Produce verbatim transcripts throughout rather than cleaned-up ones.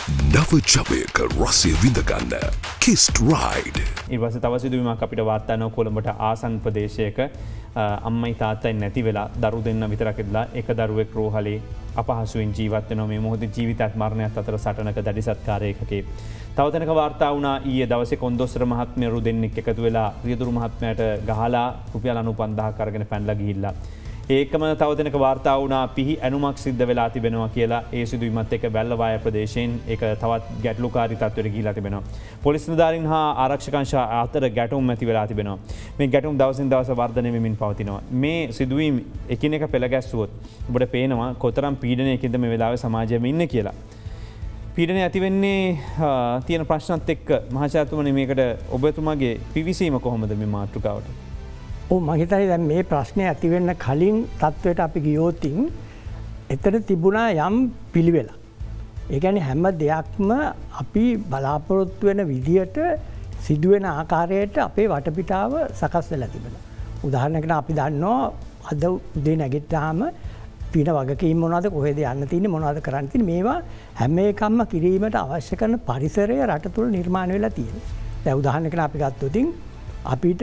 නව ජවයක රසය විඳගන්න කිස්ට් රයිඩ්. ඊට පස්සේ තව සිදුවීමක් අපිට වාර්තා වෙනවා කොළඹට ආසන්න ප්‍රදේශයක අම්මයි තාත්තයි නැති වෙලා දරු දෙන්න විතරක් ඉඳලා එක දරුවෙක් රෝහලේ අපහසුවෙන් ජීවත් වෙනවා. මේ මොහොතේ ජීවිතයත් මරණයත් අතර සටනක දැඩි සත්කාරයකකේ. තව තැනක වාර්තා වුණා ඊයේ දවසේ කොන්දොස්තර මහත්මයරු දෙන්නෙක් එකතු වෙලා රියදුරු මහත්මයාට ගහලා රුපියල් අනූ පන්දාහක් අරගෙන පැනලා ගිහිල්ලා. ඒකම තව දෙනක වාර්තා වුණා පිහි ඇනුමක් සිද්ධ වෙලා තිබෙනවා කියලා ඒ සිදුවීමත් එක්ක වැල්ලවාය ප්‍රදේශයෙන් ඒක තවත් ගැටලුකාරී තත්ත්වයකට ගිහිලා තිබෙනවා. පොලිස් නිලධාරීන් හා ආරක්ෂක අංශ අතර ගැටුම් ඇති වෙලා තිබෙනවා. මේ ගැටුම් දවසින් දවස වර්ධනය වෙමින් පවතිනවා. මේ සිදුවීම් එකිනෙක පෙළ ගැස්සුවොත් ඔබට පේනවා කොතරම් පීඩනයකින්ද මේ වෙලාවේ සමාජයේම ඉන්නේ කියලා. පීඩනය ඇති වෙන්නේ තියෙන ප්‍රශ්නත් එක්ක මහාචාර්යතුමනි මේකට ඔබතුමාගේ පිවිසීම කොහොමද මේ මාතෘකාවට? ඔව් මම හිතන්නේ දැන් මේ ප්‍රශ්නේ ඇති වෙන්න කලින් තත්වයට අපි ගියොතින් එතන තිබුණා යම් පිළිවෙලක්. ඒ කියන්නේ හැම දෙයක්ම අපි බලාපොරොත්තු වෙන විදියට සිදුවෙන ආකාරයට අපේ වටපිටාව සකස් වෙලා තිබෙනවා. උදාහරණයකට අපි දන්නවා අද උදේ නැගිට්ටාම තියෙන වගකීම් මොනවද, කොහෙද යන්න තියෙන්නේ, මොනවද කරන්න තියෙන්නේ, මේවා හැම එකක්ම කිරීමට අවශ්‍ය කරන පරිසරය රට තුළ නිර්මාණය වෙලා තියෙනවා. දැන් උදාහරණයකට අපි ගත්තොත් අපිට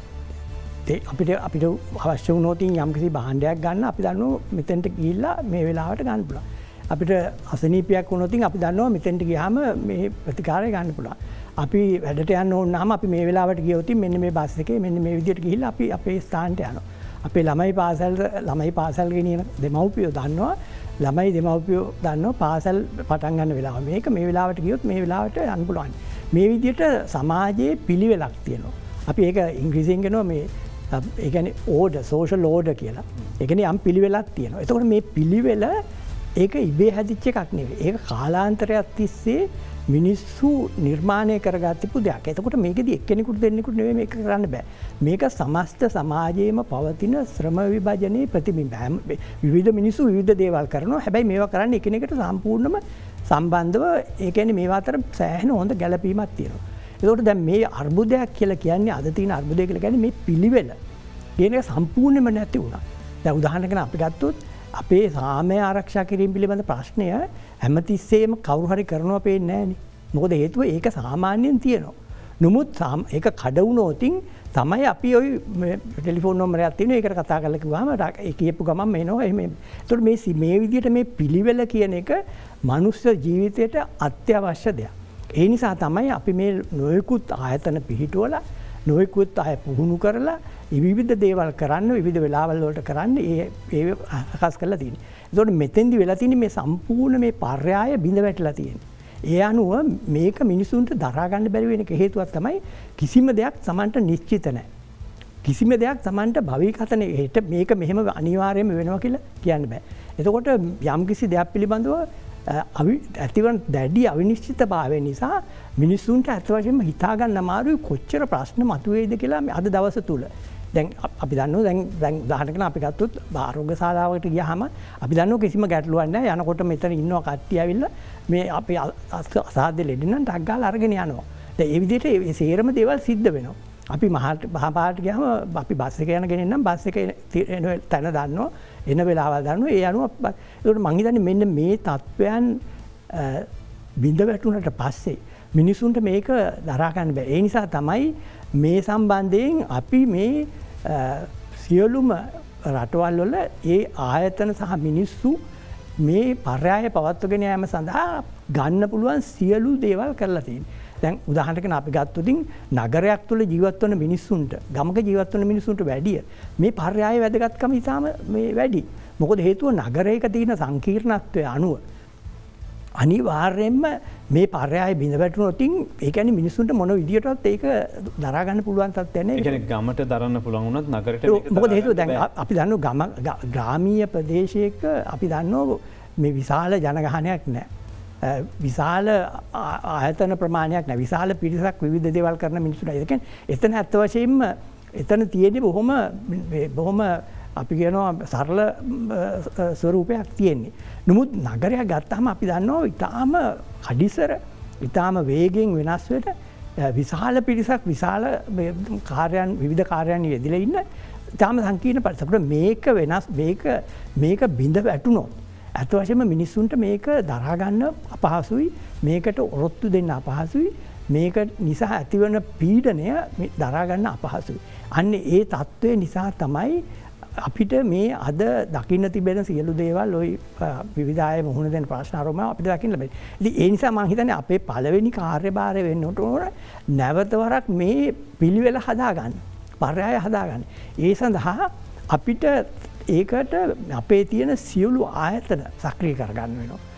අපිට අපිට අවශ්‍ය වුණොතින් යම්කිසි භාණ්ඩයක් ගන්න අපි දන්නවා මෙතෙන්ට ගිහිල්ලා මේ වෙලාවට ගන්න පුළුවන්. අපිට අසනීපයක් වුණොතින් අපි දන්නවා මෙතෙන්ට ගියාම මේ ප්‍රතිකාරය ගන්න පුළුවන්. අපි වැඩට යන්න ඕන නම් අපි මේ වෙලාවට ගියොතින් මෙන්න මේ බස් එකේ මෙන්න මේ විදියට ගිහිල්ලා අපි අපේ ස්ථානට යනවා. අපේ ළමයි පාසල් ළමයි පාසල් ගෙනියන දෙමව්පියෝ දන්නවා ළමයි දෙමව්පියෝ දන්නවා පාසල් පටන් ගන්න වෙලාව මේක මේ වෙලාවට ගියොත් මේ වෙලාවට යන්න පුළුවන්. මේ විදියට සමාජයේ පිළිවෙලක් තියෙනවා. අපි ඒක ඉංග්‍රීසියෙන් කියනවා මේ ඒ කියන්නේ ඕඩර් සෝෂල් ඕඩර් කියලා. ඒ කියන්නේ යම් පිළිවෙලක් තියෙනවා. එතකොට මේ පිළිවෙල ඒක ඉබේ හැදිච්ච එකක් නෙවෙයි. ඒක කාලාන්තරයක් තිස්සේ මිනිස්සු නිර්මාණය කරගත්තු දෙයක්. එතකොට මේකෙදි එක්කෙනෙකුට දෙන්නෙකුට නෙවෙයි මේක කරන්න බෑ. මේක සමස්ත සමාජයේම පවතින ශ්‍රම විභජනයේ ප්‍රතිබිම්බය. විවිධ මිනිස්සු විවිධ දේවල් කරනවා. හැබැයි මේවා කරන්නේ එකිනෙකට සම්පූර්ණම සම්බන්ධව ඒ කියන්නේ මේවා අතර සෑහෙන හොඳ ගැළපීමක් තියෙනවා. ඒකට දැන් මේ අර්බුදයක් කියලා කියන්නේ අද තියෙන අර්බුදය කියලා කියන්නේ මේ පිළිවෙල කියන එක සම්පූර්ණයෙන්ම නැති වුණා. දැන් උදාහරණයකට අපි ගත්තොත් අපේ සාමය ආරක්ෂා කිරීම පිළිබඳ ප්‍රශ්නය හැමතිස්සෙම කවුරු හරි කරනවා පේන්නේ නැහනේ. මොකද හේතුව ඒක සාමාන්‍යයෙන් තියෙනවා. නමුත් ඒක කඩ වුණොතින් තමයි අපි ওই ටෙලිෆෝන් නම්බරයක් තියෙනවා ඒකට කතා කරලා කිව්වම ඒ කියපු ගමන් මේනවා එහෙම. ඒතකොට මේ මේ විදිහට මේ පිළිවෙල කියන එක මනුස්ස ජීවිතයට අත්‍යවශ්‍ය දෙයක්. ඒ නිසා තමයි අපි මේ නොයෙකුත් ආයතන පිහිටුවලා නොයෙකුත් අය පුහුණු කරලා විවිධ දේවල් කරන්න විවිධ වෙලාවල් වලට කරන්න ඒ ඒ අකස් කරලා තියෙන්නේ. ඒතකොට මෙතෙන්දි වෙලා තියෙන්නේ මේ සම්පූර්ණ මේ පර්යාය බිඳ වැටලා තියෙන්නේ. ඒ අනුව මේක මිනිසුන්ට දරා ගන්න බැරි වෙන හේතුවක් තමයි කිසිම දෙයක් Tamanට නිශ්චිත නැහැ. කිසිම දෙයක් Tamanට භවිකතනේ හෙට මේක මෙහෙම අනිවාර්යයෙන්ම වෙනවා කියලා කියන්න බෑ. එතකොට යම්කිසි දෙයක් පිළිබඳව ඇතිවන දැඩි අවිනිශ්චිතභාවය නිසා මිනිස්සුන්ට ඇත්ත වශයෙන්ම හිතා ගන්න අමාරුයි කොච්චර ප්‍රශ්න මතුවේද කියලා අද දවස තුල. දැන් අපි දන්නවා දැන් දැන් උදාහරණයක් අපි ගත්තොත් ආරෝග්‍ය ශාලාවකට ගියාම අපි දන්නවා කිසිම ගැටලුවක් නැහැ. යනකොට මෙතන ඉන්නවා කට්ටිය ඇවිල්ලා මේ අපේ අසාධ්‍ය ලෙඩ නම් ටක් ගාලා අරගෙන යනවා. දැන් ඒ විදිහට මේ සේරම දේවල් සිද්ධ වෙනවා. අපි මහපාරට ගියාම අපි බස් එක යන ගෙනෙන් නම් බස් එක එන තැන දන්නවා එන වෙලාවල් දන්නවා ඒ අනුව ඒකට මං හිතන්නේ මෙන්න මේ තත්වයන් බිඳ වැටුණට පස්සේ මිනිසුන්ට මේක දරා ගන්න බෑ. ඒ නිසා තමයි මේ සම්බන්ධයෙන් අපි මේ සියලුම රටවල් වල ඒ ආයතන සහ මිනිස්සු මේ පර්යාය පවත්වගෙන යාම සඳහා ගන්න පුළුවන් සියලු දේවල් කරලා තියෙනවා. දැන් උදාහරණයකට අපි ගත්තොත් නගරයක් තුළ ජීවත් වන මිනිස්සුන්ට ගමක ජීවත් වන මිනිස්සුන්ට වැඩිය මේ පර්යාය වැදගත්කම ඉතාම මේ වැඩි. මොකද හේතුව නගරයක තියෙන සංකීර්ණත්වය අනුව අනිවාර්යයෙන්ම මේ පර්යාය බිඳ වැටුණොත් ඒ කියන්නේ මිනිස්සුන්ට මොන විදියටවත් ඒක දරා ගන්න පුළුවන් තත්ත්වයක් නෑ. ඒ කියන්නේ ගමට දරන්න පුළුවන් වුණත් නගරයට මේක මොකද හේතුව දැන් අපි දන්නවා ගම ග්‍රාමීය ප්‍රදේශයක අපි දන්නවා මේ විශාල ජනගහනයක් නෑ. විශාල ආයතන ප්‍රමාණයක් නැහැ. විශාල පිරිසක් විවිධ දේවල් කරන මිනිස්සුන්ට. ඒ කියන්නේ එතන ඇත්ත වශයෙන්ම එතන තියෙන්නේ බොහොම බොහොම අපි කියනවා සරල ස්වරූපයක් තියෙන්නේ. නමුත් නගරයක් ගත්තාම අපි දන්නවා ඊටාම කඩිසර ඊටාම වේගෙන් වෙනස් වෙට විශාල පිරිසක් විශාල කාර්යයන් විවිධ කාර්යයන් යෙදලා ඉන්න ඊටාම සංකීර්ණ පරිසරයක මේක වෙනස් මේක මේක බිඳ වැටුණොත් ඇත්ත වශයෙන්ම මිනිස්සුන්ට මේක දරා ගන්න අපහසුයි. මේකට ඔරොත්තු දෙන්න අපහසුයි මේක නිසා ඇතිවන පීඩනය දරාගන්න අපහසුයි. අන්න ඒ තත්ත්වය නිසා තමයි අපිට මේ අද දකින්න තිබෙන සියලු දේවල් ඔය විවිධාය මුහුණ දෙන ප්‍රශ්න අරම අපිට දකින්න ලැබෙන්නේ. ඉතින් ඒ නිසා මම හිතන්නේ අපේ පළවෙනි කාර්යභාරය වෙන්න ඕන නැවතවරක් මේ පිළිවෙල හදාගන්න. පර්යාය හදාගන්න. ඒ සඳහා අපිට ඒකට අපේ තියෙන සියලු ආයතන සක්‍රිය කරගන්න වෙනවා.